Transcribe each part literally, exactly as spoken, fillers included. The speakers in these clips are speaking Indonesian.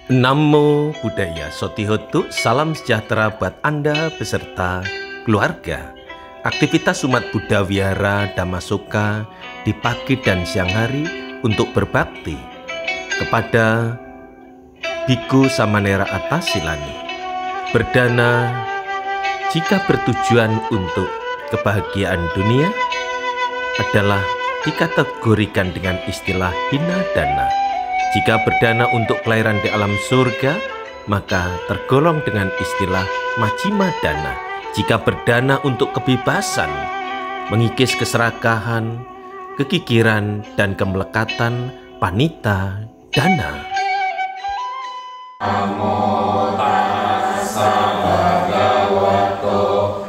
Namo Buddhaya Sotihotu, salam sejahtera buat Anda beserta keluarga. Aktivitas umat Buddha Wihara Dhammasoka di pagi dan siang hari untuk berbakti kepada Biku Samanera Atasilani. Berdana, jika bertujuan untuk kebahagiaan dunia adalah dikategorikan dengan istilah hina dana. Jika berdana untuk kelahiran di alam surga, maka tergolong dengan istilah majima dana. Jika berdana untuk kebebasan, mengikis keserakahan, kekikiran, dan kemelekatan, panita dana. Namo tassa bhagavato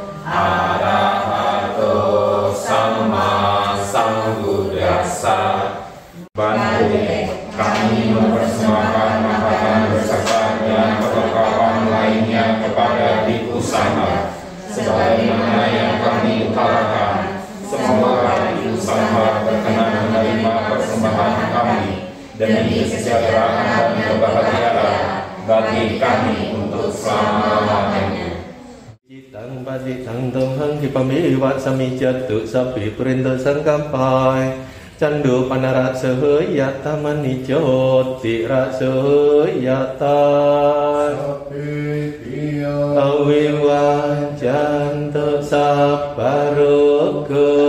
arahato samma sambuddhassa. Bante, kami mempersembahkan makanan berserta dan perlengkapan lainnya kepada Biku Sangha sebagaimana yang kami utarakan. Semoga Biku Sangha berkenan menerima persembahan kami demi kesejahteraan dan kebahagiaan bagi kami untuk selama-lamanya. Citang paditang tomhang hipamiwat samijatu sapi perinta sangkampai Candu panara seheyata manicoti raseheyata awiwa janto sabaro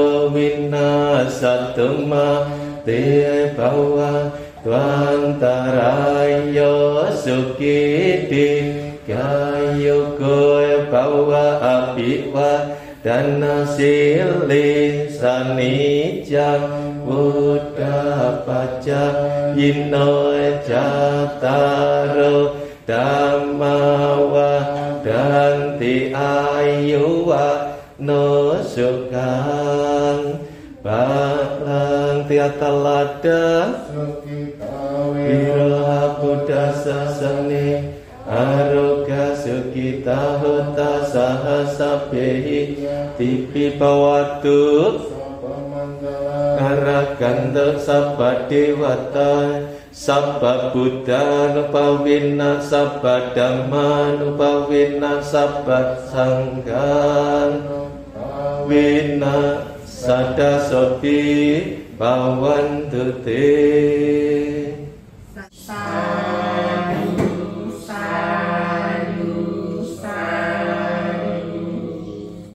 kewinasatema te bawa Tuantarayo sukiti kayo koe bawa apiwa dana silih sanijang Buddha paca yinoe jataro dhammawa danti ayuwa no sukang balang tiatalada Wiraha Buddha sasane aroga sukita hota sahasabehi tipi bawatu Arakanta sabba dewata sabba buddha nupawina sabba dhamma nupawina sabba sangha wina sada sopi bawantu te.